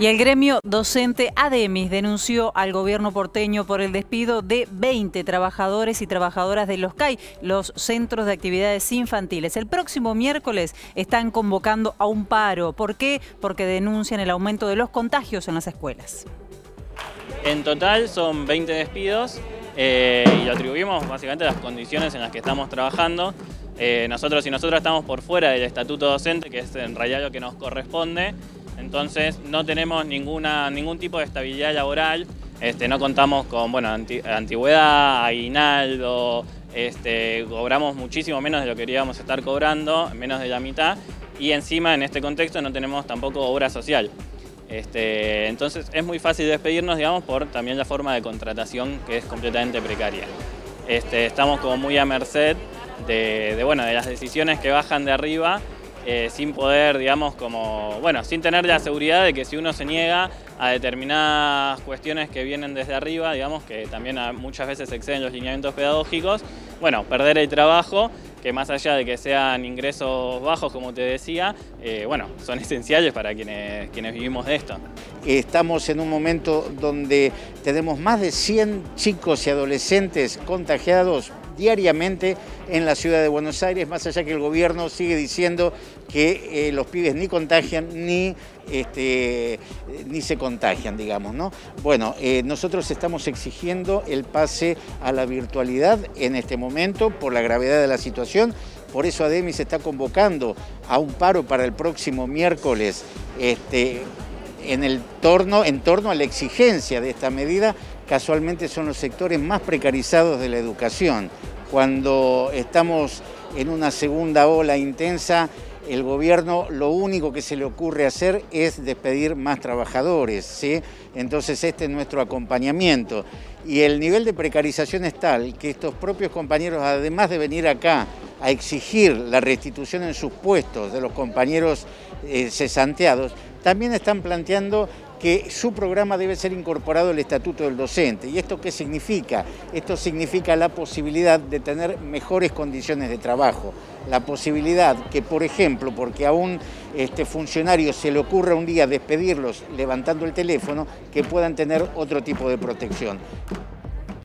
Y el gremio docente ADEMIS denunció al gobierno porteño por el despido de 20 trabajadores y trabajadoras de los CAI, los Centros de Actividades Infantiles. El próximo miércoles están convocando a un paro. ¿Por qué? Porque denuncian el aumento de los contagios en las escuelas. En total son 20 despidos y lo atribuimos básicamente a las condiciones en las que estamos trabajando. Nosotros y nosotras estamos por fuera del estatuto docente, que es en realidad lo que nos corresponde. Entonces no tenemos ningún tipo de estabilidad laboral, no contamos con antigüedad, aguinaldo, cobramos muchísimo menos de lo que queríamos estar cobrando, menos de la mitad, y encima en este contexto no tenemos tampoco obra social. Entonces es muy fácil despedirnos, digamos, por también la forma de contratación que es completamente precaria. Estamos como muy a merced de las decisiones que bajan de arriba, sin poder, digamos, sin tener la seguridad de que si uno se niega a determinadas cuestiones que vienen desde arriba, digamos, que también muchas veces exceden los lineamientos pedagógicos, perder el trabajo, que más allá de que sean ingresos bajos, como te decía, son esenciales para quienes vivimos de esto. Estamos en un momento donde tenemos más de 100 chicos y adolescentes contagiados diariamente en la ciudad de Buenos Aires, más allá que el gobierno sigue diciendo que los pibes ni contagian ni se contagian, digamos, ¿no? Bueno, nosotros estamos exigiendo el pase a la virtualidad en este momento por la gravedad de la situación. Por eso ADEMIS está convocando a un paro para el próximo miércoles en torno a la exigencia de esta medida. Casualmente son los sectores más precarizados de la educación. Cuando estamos en una segunda ola intensa, el gobierno lo único que se le ocurre hacer es despedir más trabajadores, ¿sí? Entonces este es nuestro acompañamiento. Y el nivel de precarización es tal que estos propios compañeros, además de venir acá a exigir la restitución en sus puestos de los compañeros cesanteados, también están planteando que su programa debe ser incorporado al estatuto del docente. ¿Y esto qué significa? Esto significa la posibilidad de tener mejores condiciones de trabajo, la posibilidad que, por ejemplo, porque a un funcionario se le ocurra un día despedirlos levantando el teléfono, que puedan tener otro tipo de protección.